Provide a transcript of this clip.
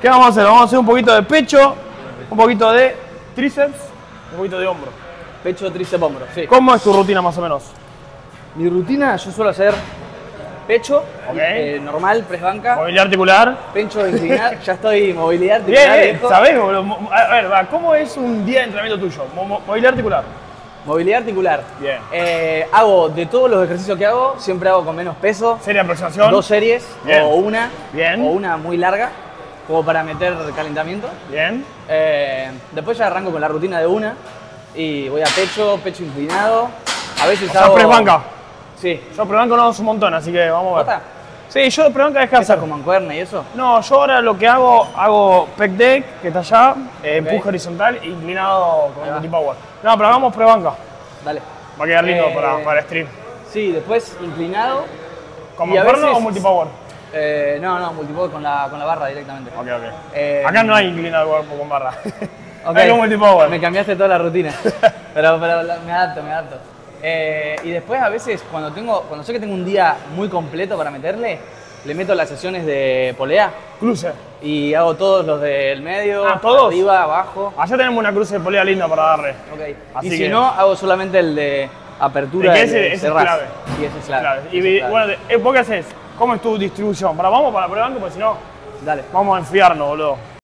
¿Qué vamos a hacer? Vamos a hacer un poquito de pecho, un poquito de tríceps, un poquito de hombro. Pecho, tríceps, hombro, sí. ¿Cómo es tu rutina más o menos? Mi rutina, yo suelo hacer pecho, normal, press banca. Movilidad articular. Pecho inclinado, ya estoy movilidad articular. Bien, ¿sabés? A ver, va, ¿cómo es un día de entrenamiento tuyo? Movilidad articular. Movilidad articular. Bien. Hago de todos los ejercicios que hago, siempre hago con menos peso. Serie de aproximación. 2 series Bien. o una. Bien. O una muy larga, como para meter calentamiento. Bien. Después ya arranco con la rutina de una y voy a pecho, pecho inclinado. A veces O sea, hago... press banca. Sí. Yo press banca no hago un montón, así que vamos a ver. ¿Bota? Sí, yo de press banca dejé de ¿Esa hacer. con mancuerna y eso? No, yo ahora lo que hago pec deck, que está allá, empuje horizontal e inclinado con Ahí va. multipower. No, pero hagamos press banca. Dale. Va a quedar lindo para stream. Sí, después inclinado. ¿Con Y a mancuerna veces- o multipower? No, multipower con la barra directamente. Ok, ok. Acá no hay inclinado cuerpo con barra. Ok, Hay con multipower. me cambiaste toda la rutina. pero me adapto. Y después a veces cuando sé que tengo un día muy completo para meterle, le meto las sesiones de polea Cruce. y hago todos los del medio, ¿todos? arriba, abajo. Allá tenemos una cruce de polea linda para darle. Okay. Así Y si que- no, hago solamente el de apertura Es que y el de ese es cerrar. clave. Y ese es clave. Claro. Ese Y es clave. bueno, ¿vos qué haces? ¿Cómo es tu distribución? Vamos para la prueba, porque si no, Dale. vamos a enfriarnos, boludo.